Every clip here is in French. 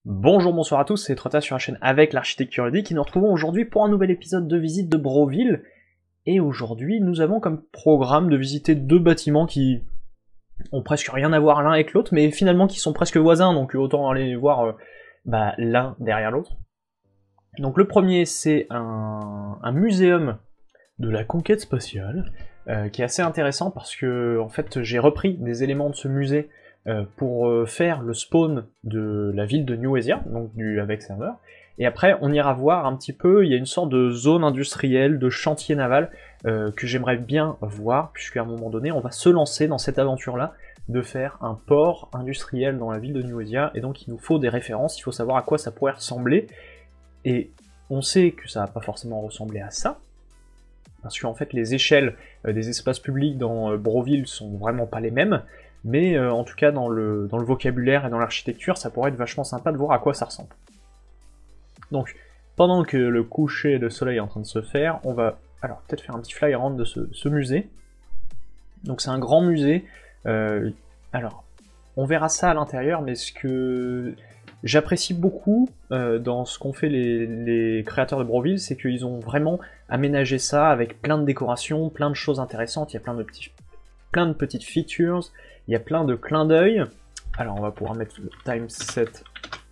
Bonjour, bonsoir à tous, c'est Trotta sur la chaîne avec l'architecture ludique et nous retrouvons aujourd'hui pour un nouvel épisode de visite de Brotville. Et aujourd'hui, nous avons comme programme de visiter deux bâtiments qui ont presque rien à voir l'un avec l'autre, mais finalement qui sont presque voisins, donc autant aller voir l'un derrière l'autre. Donc le premier, c'est un muséum de la conquête spatiale, qui est assez intéressant parce que en fait j'ai repris des éléments de ce musée pour faire le spawn de la ville de New Asia, donc avec serveur. Et après, on ira voir un petit peu, il y a une sorte de zone industrielle, de chantier naval, que j'aimerais bien voir, puisqu'à un moment donné, on va se lancer dans cette aventure-là, de faire un port industriel dans la ville de New Asia, et donc il nous faut des références, il faut savoir à quoi ça pourrait ressembler, et on sait que ça va pas forcément ressembler à ça, parce qu'en fait les échelles des espaces publics dans Brotville sont vraiment pas les mêmes, mais en tout cas dans le vocabulaire et dans l'architecture, ça pourrait être vachement sympa de voir à quoi ça ressemble. Donc, pendant que le coucher de soleil est en train de se faire, on va alors peut-être faire un petit fly around de ce musée. Donc c'est un grand musée, alors on verra ça à l'intérieur, mais ce que j'apprécie beaucoup dans ce qu'ont fait les créateurs de Brotville, c'est qu'ils ont vraiment aménagé ça avec plein de décorations, plein de choses intéressantes, il y a plein de petites features, il y a plein de clins d'œil. Alors on va pouvoir mettre le time set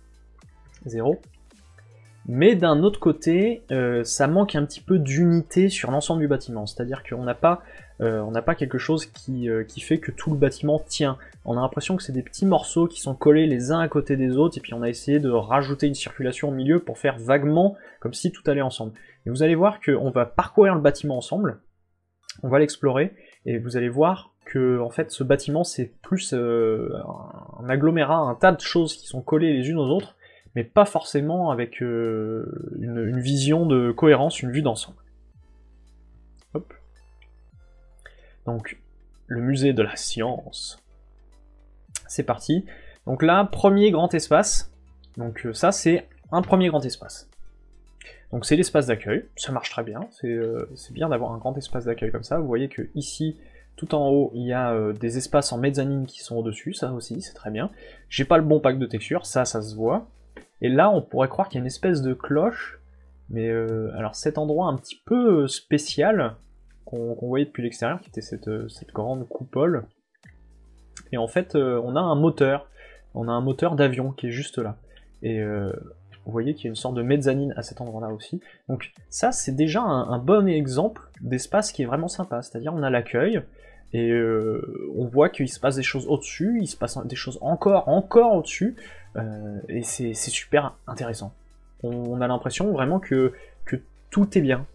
0. Mais d'un autre côté, ça manque un petit peu d'unité sur l'ensemble du bâtiment, c'est-à-dire qu'on n'a pas quelque chose qui fait que tout le bâtiment tient. On a l'impression que c'est des petits morceaux qui sont collés les uns à côté des autres, et puis on a essayé de rajouter une circulation au milieu pour faire vaguement comme si tout allait ensemble. Et vous allez voir qu'on va parcourir le bâtiment ensemble, on va l'explorer, et vous allez voir que en fait ce bâtiment c'est plus un agglomérat, un tas de choses qui sont collées les unes aux autres, mais pas forcément avec une vision de cohérence, une vue d'ensemble. Hop. Donc, le musée de la science. C'est parti. Donc là, premier grand espace. Donc ça, c'est un premier grand espace. Donc c'est l'espace d'accueil, ça marche très bien, c'est bien d'avoir un grand espace d'accueil comme ça. Vous voyez que ici, tout en haut, il y a des espaces en mezzanine qui sont au-dessus, ça aussi, c'est très bien. J'ai pas le bon pack de texture, ça se voit. Et là, on pourrait croire qu'il y a une espèce de cloche, mais alors cet endroit un petit peu spécial, qu'on voyait depuis l'extérieur, qui était cette grande coupole, et en fait, on a un moteur d'avion qui est juste là. Et vous voyez qu'il y a une sorte de mezzanine à cet endroit-là aussi. Donc ça, c'est déjà un bon exemple d'espace qui est vraiment sympa, c'est-à-dire on a l'accueil, et on voit qu'il se passe des choses au-dessus, il se passe des choses encore au-dessus, et c'est super intéressant. On a l'impression vraiment que tout est bien,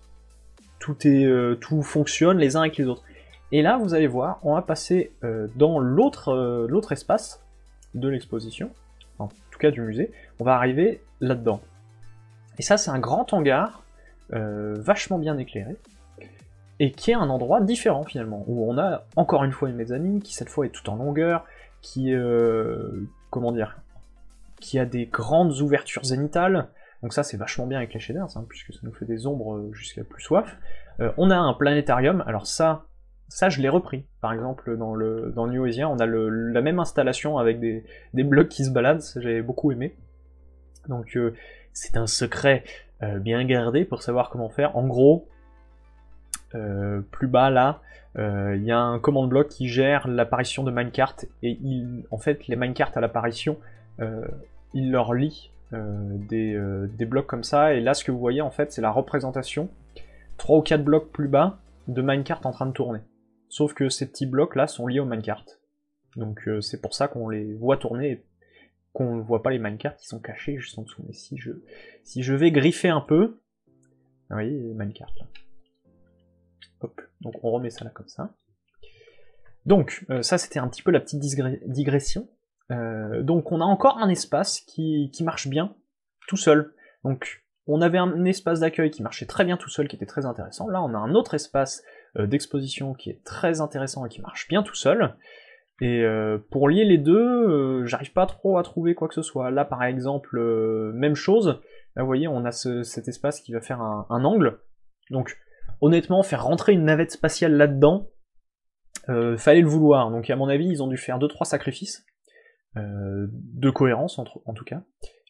tout fonctionne les uns avec les autres. Et là, vous allez voir, on va passer dans l'autre espace de l'exposition, en tout cas du musée, on va arriver là-dedans. Et ça, c'est un grand hangar, vachement bien éclairé, et qui est un endroit différent finalement, où on a encore une fois une mezzanine, qui cette fois est tout en longueur, qui a des grandes ouvertures zénitales, donc ça c'est vachement bien avec les shaders, hein, puisque ça nous fait des ombres jusqu'à plus soif. On a un planétarium, alors ça je l'ai repris, par exemple dans New Asia, on a la même installation avec des blocs qui se baladent, ça j'avais beaucoup aimé. Donc c'est un secret bien gardé pour savoir comment faire. En gros, plus bas là, il y a un command block qui gère l'apparition de minecart, et en fait les minecarts à l'apparition, il leur lie des blocs comme ça, et là ce que vous voyez en fait c'est la représentation 3 ou 4 blocs plus bas de minecart en train de tourner. Sauf que ces petits blocs là sont liés aux minecart. Donc c'est pour ça qu'on les voit tourner et qu'on ne voit pas les minecarts qui sont cachés juste en dessous. Mais si je vais griffer un peu, vous voyez les minecarts là. Hop, donc on remet ça là comme ça. Donc ça c'était un petit peu la petite digression. Donc on a encore un espace qui marche bien tout seul. Donc on avait un espace d'accueil qui marchait très bien tout seul, qui était très intéressant. Là on a un autre espace d'exposition qui est très intéressant et qui marche bien tout seul. Et pour lier les deux, j'arrive pas trop à trouver quoi que ce soit. Là par exemple, même chose. Là vous voyez on a cet espace qui va faire un angle. Donc honnêtement faire rentrer une navette spatiale là-dedans, fallait le vouloir. Donc à mon avis ils ont dû faire 2-3 sacrifices. De cohérence en tout cas.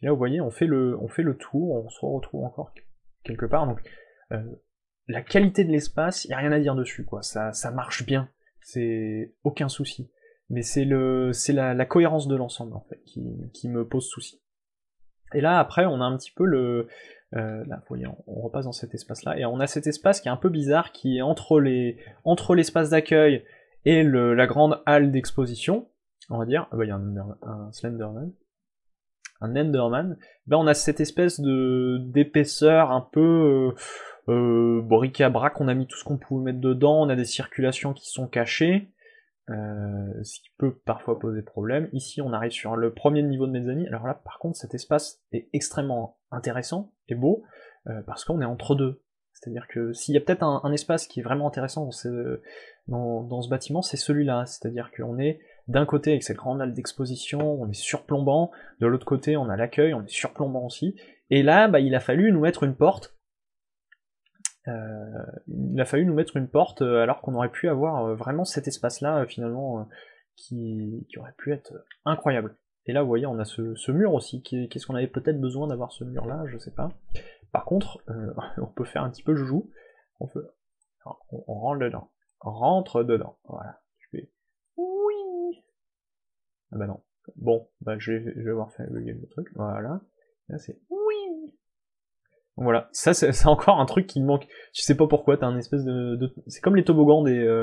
Puis là, vous voyez, on fait le tour, on se retrouve encore quelque part, donc la qualité de l'espace, y a rien à dire dessus, quoi. Ça marche bien, c'est aucun souci. Mais c'est la cohérence de l'ensemble, en fait, qui me pose souci. Et là, après, on a un petit peu là, vous voyez, on repasse dans cet espace-là, et on a cet espace qui est un peu bizarre, qui est entre l'espace d'accueil et la grande halle d'exposition, on va dire. Ah bah, il y a un Slenderman. Un Enderman. Ben, on a cette espèce d'épaisseur un peu bric-à-brac, on a mis tout ce qu'on pouvait mettre dedans, on a des circulations qui sont cachées, ce qui peut parfois poser problème. Ici, on arrive sur le premier niveau de mezzanine. Alors là, par contre, cet espace est extrêmement intéressant et beau, parce qu'on est entre deux. C'est-à-dire que s'il y a peut-être un espace qui est vraiment intéressant dans ce bâtiment, c'est celui-là. C'est-à-dire qu'on est d'un côté avec cette grande halle d'exposition, on est surplombant, de l'autre côté on a l'accueil, on est surplombant aussi, et là, bah, il a fallu nous mettre une porte, alors qu'on aurait pu avoir vraiment cet espace-là, finalement, qui aurait pu être incroyable. Et là, vous voyez, on a ce mur aussi, qu'est-ce qu'on avait peut-être besoin d'avoir ce mur-là, je sais pas. Par contre, on peut faire un petit peu joujou, on rentre dedans, voilà. Oui. Ah bah non. Bon, bah je vais avoir fait le truc, voilà. Là c'est oui. Donc voilà, ça c'est encore un truc qui me manque. Tu sais pas pourquoi, t'as un espèce c'est comme les toboggans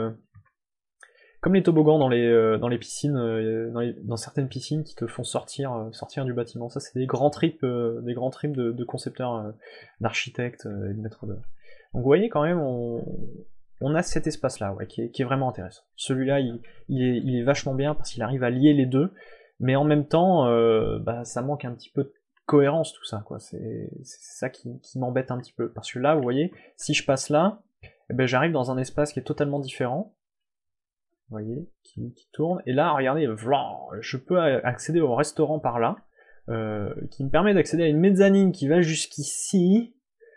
dans les piscines, dans certaines piscines qui te font sortir du bâtiment. Ça c'est des grands trips de concepteurs, d'architectes et de maîtres d'œuvre. Donc vous voyez quand même, on a cet espace-là, ouais, qui est vraiment intéressant. Celui-là, il est vachement bien parce qu'il arrive à lier les deux, mais en même temps, bah, ça manque un petit peu de cohérence tout ça, quoi. C'est ça qui m'embête un petit peu. Parce que là, vous voyez, si je passe là, eh ben, j'arrive dans un espace qui est totalement différent. Vous voyez, qui tourne. Et là, regardez, je peux accéder au restaurant par là, qui me permet d'accéder à une mezzanine qui va jusqu'ici.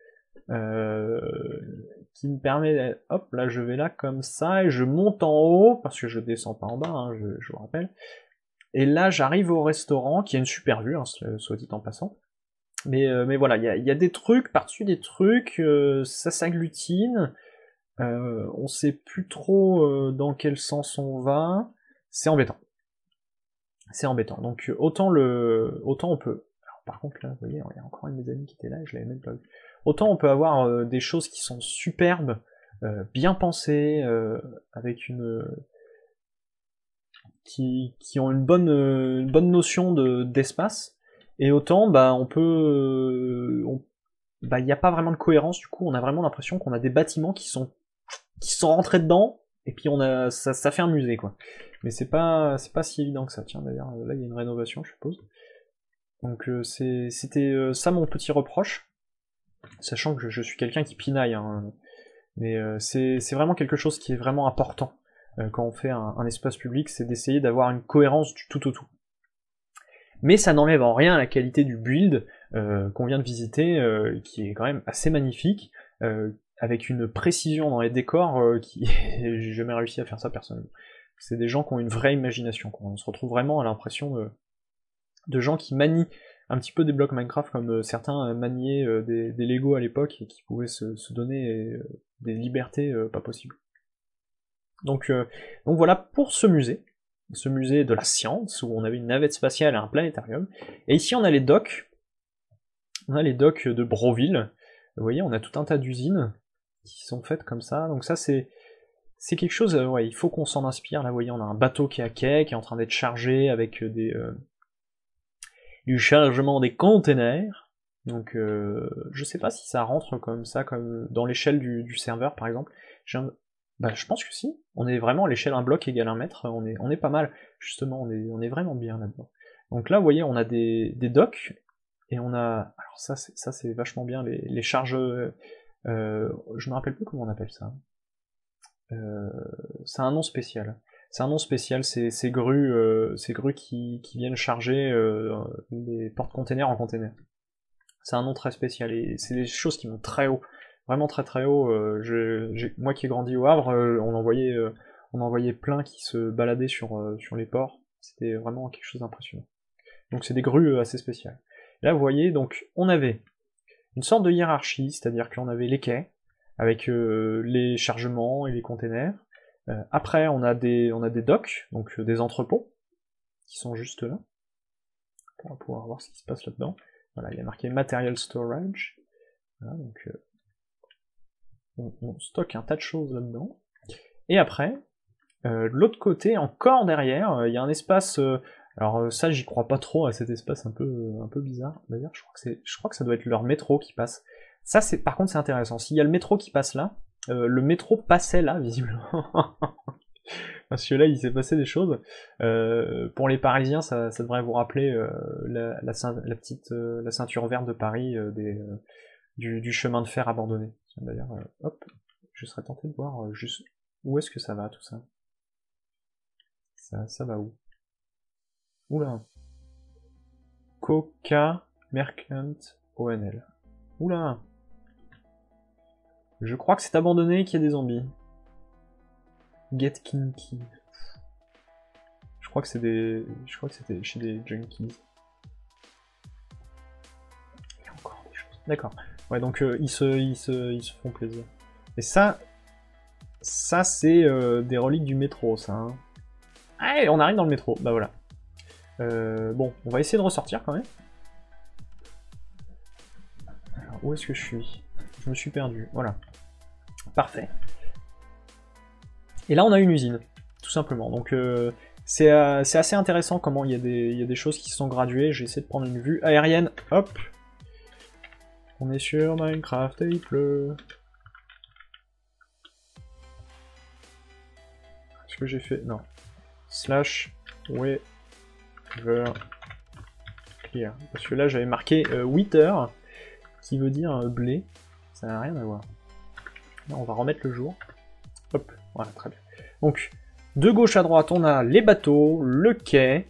Qui me permet, hop, là je vais là comme ça, et je monte en haut, parce que je descends pas en bas, hein, je vous rappelle, et là j'arrive au restaurant, qui a une super vue, hein, soit dit en passant, mais voilà, il y a des trucs, par-dessus des trucs, ça s'agglutine, on sait plus trop dans quel sens on va, c'est embêtant. C'est embêtant, donc autant on peut... Alors, par contre là, vous voyez, il y a encore une de mes amies qui était là, et je l'avais même pas vu. Autant on peut avoir des choses qui sont superbes, bien pensées, avec qui ont une bonne notion d'espace, et autant bah on peut bah il n'y a pas vraiment de cohérence, du coup on a vraiment l'impression qu'on a des bâtiments qui sont rentrés dedans, et puis ça fait un musée, quoi. Mais c'est pas si évident que ça. Tiens, d'ailleurs là il y a une rénovation, je suppose. Donc c'était ça mon petit reproche. Sachant que je suis quelqu'un qui pinaille, hein, mais c'est vraiment quelque chose qui est vraiment important quand on fait un espace public, c'est d'essayer d'avoir une cohérence du tout au tout. Mais ça n'enlève en rien la qualité du build qu'on vient de visiter, qui est quand même assez magnifique, avec une précision dans les décors qui... j'ai jamais réussi à faire ça personnellement. C'est des gens qui ont une vraie imagination, quoi. On se retrouve vraiment à l'impression de gens qui manient un petit peu des blocs Minecraft comme certains maniaient des Lego à l'époque et qui pouvaient se donner des libertés pas possibles. Donc voilà pour ce musée de la science, où on avait une navette spatiale et un planétarium. Et ici on a les docks. On a les docks de Broville. Vous voyez, on a tout un tas d'usines qui sont faites comme ça. Donc ça c'est quelque chose, ouais, il faut qu'on s'en inspire. Là vous voyez, on a un bateau qui est à quai, qui est en train d'être chargé avec du chargement des containers. Donc je sais pas si ça rentre comme ça, comme dans l'échelle du serveur par exemple. Bah je pense que si. On est vraiment à l'échelle 1 bloc égale 1 mètre, on est pas mal. Justement, on est vraiment bien là-dedans. Donc là, vous voyez, on a des docks, et on a... Alors ça c'est vachement bien, les charges... je me rappelle plus comment on appelle ça. C'est un nom spécial. C'est un nom spécial, ces grues qui viennent charger les porte-containers en containers. C'est un nom très spécial, et c'est des choses qui montent très haut, vraiment très très haut. Moi qui ai grandi au Havre, on en voyait plein qui se baladaient sur les ports, c'était vraiment quelque chose d'impressionnant. Donc c'est des grues assez spéciales. Là, vous voyez, donc, on avait une sorte de hiérarchie, c'est-à-dire qu'on avait les quais, avec les chargements et les containers. Après, on a des docks, donc des entrepôts, qui sont juste là. On va pouvoir voir ce qui se passe là-dedans. Voilà, il y a marqué Material Storage. Voilà, donc on stocke un tas de choses là-dedans. Et après, de l'autre côté, encore derrière, il y a un espace... alors ça, j'y crois pas trop à cet espace un peu bizarre. D'ailleurs, je crois que ça doit être leur métro qui passe. Ça, par contre, c'est intéressant. S'il y a le métro qui passe là, le métro passait là, visiblement. Parce que là, il s'est passé des choses. Pour les Parisiens, ça devrait vous rappeler la ceinture verte de Paris du chemin de fer abandonné. D'ailleurs, hop, je serais tenté de voir juste où est-ce que ça va tout ça. Ça va où? Oula. Coca Merchant ONL. Oula. Je crois que c'est abandonné, qu'il y a des zombies. Get Kinky. Je crois que c'était chez des junkies. Il y a encore des choses. D'accord. Ouais, donc ils se font plaisir. Et ça c'est des reliques du métro, ça. Hein. Allez, on arrive dans le métro. Bah voilà. Bon, on va essayer de ressortir quand même. Alors, où est-ce que je suis? Je me suis perdu. Voilà. Parfait. Et là, on a une usine, tout simplement. Donc, c'est assez intéressant comment il y a des choses qui sont graduées. J'ai essayé de prendre une vue aérienne. Hop. On est sur Minecraft et il pleut. Est-ce que j'ai fait... Non. Slash weather clear. Parce que là, j'avais marqué wither, qui veut dire blé. Ça n'a rien à voir. Là, on va remettre le jour. Hop, voilà, très bien. Donc, de gauche à droite, on a les bateaux, le quai,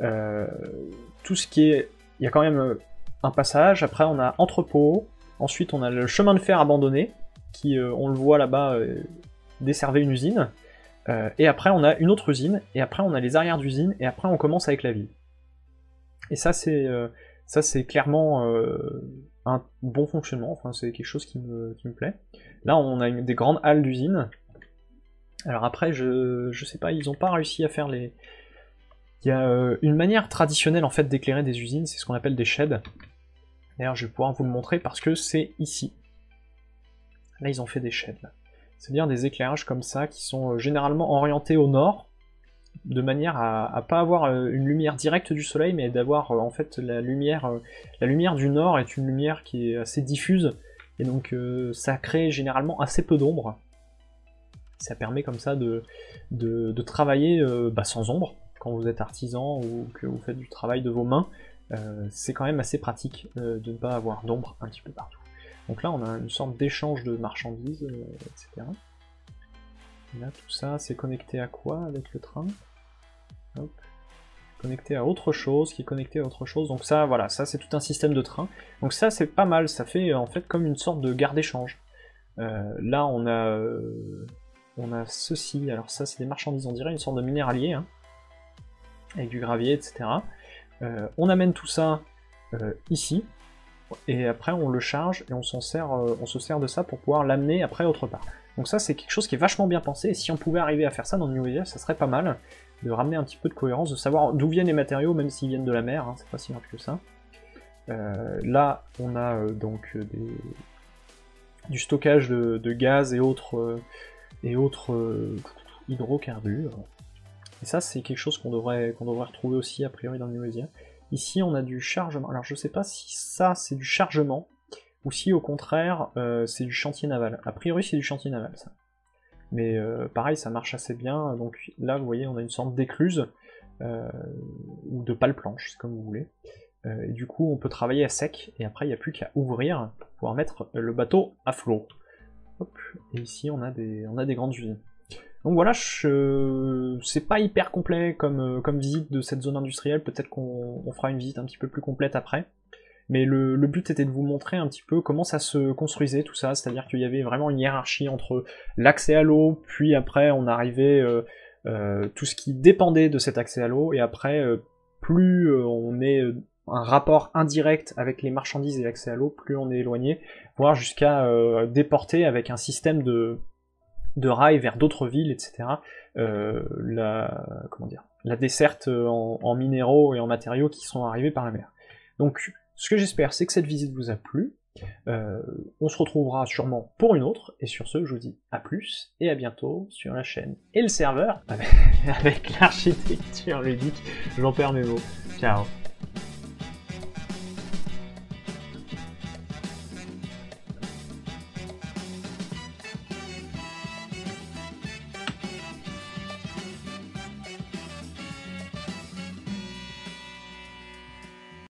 tout ce qui est... Il y a quand même un passage, après on a entrepôt, ensuite on a le chemin de fer abandonné, qui, on le voit là-bas, desservait une usine, et après on a une autre usine, et après on a les arrières d'usine, et après on commence avec la ville. Et ça c'est clairement un bon fonctionnement, enfin c'est quelque chose qui me plaît. Là on a des grandes halles d'usine. Alors après je sais pas, ils ont pas réussi à faire les... Il y a une manière traditionnelle en fait d'éclairer des usines, c'est ce qu'on appelle des sheds. D'ailleurs je vais pouvoir vous le montrer parce que c'est ici. Là ils ont fait des sheds. C'est-à-dire des éclairages comme ça qui sont généralement orientés au nord, de manière à pas avoir une lumière directe du soleil, mais d'avoir en fait la lumière du nord est une lumière qui est assez diffuse, et donc ça crée généralement assez peu d'ombre. Ça permet comme ça de travailler sans ombre, quand vous êtes artisan ou que vous faites du travail de vos mains. C'est quand même assez pratique de ne pas avoir d'ombre un petit peu partout. Donc là on a une sorte d'échange de marchandises, etc. Là, tout ça, c'est connecté à quoi avec le train? Hop. Connecté à autre chose, qui est connecté à autre chose. Donc ça, voilà, ça c'est tout un système de train. Donc ça c'est pas mal, ça fait en fait comme une sorte de gare d'échange. Là on a ceci, alors ça c'est des marchandises, on dirait une sorte de minéralier, hein, avec du gravier, etc. On amène tout ça ici, et après on le charge et on se sert de ça pour pouvoir l'amener après autre part. Donc ça c'est quelque chose qui est vachement bien pensé, et si on pouvait arriver à faire ça dans New Vegas, ça serait pas mal, de ramener un petit peu de cohérence, de savoir d'où viennent les matériaux, même s'ils viennent de la mer, hein, c'est pas si grave que ça. Là on a donc du stockage de gaz et autres hydrocarbures. Et ça c'est quelque chose qu'on devrait retrouver aussi a priori dans New Vegas. Ici on a du chargement, alors je sais pas si ça c'est du chargement, ou si au contraire c'est du chantier naval. A priori c'est du chantier naval ça. Mais pareil ça marche assez bien, donc là vous voyez on a une sorte d'écluse, ou de pale-planche, c'est comme vous voulez. Et du coup on peut travailler à sec, et après il n'y a plus qu'à ouvrir pour pouvoir mettre le bateau à flot. Hop. Et ici on a des grandes usines. Donc voilà, c'est pas hyper complet comme visite de cette zone industrielle, peut-être qu'on fera une visite un petit peu plus complète après. Mais le but était de vous montrer un petit peu comment ça se construisait tout ça, c'est-à-dire qu'il y avait vraiment une hiérarchie entre l'accès à l'eau, puis après on arrivait tout ce qui dépendait de cet accès à l'eau, et après plus on est un rapport indirect avec les marchandises et l'accès à l'eau, plus on est éloigné, voire jusqu'à déporter avec un système de rails vers d'autres villes, etc. La desserte en minéraux et en matériaux qui sont arrivés par la mer. Donc, ce que j'espère, c'est que cette visite vous a plu. On se retrouvera sûrement pour une autre, et sur ce, je vous dis à plus, et à bientôt sur la chaîne et le serveur, avec l'architecture ludique, j'en perds mes mots. Ciao.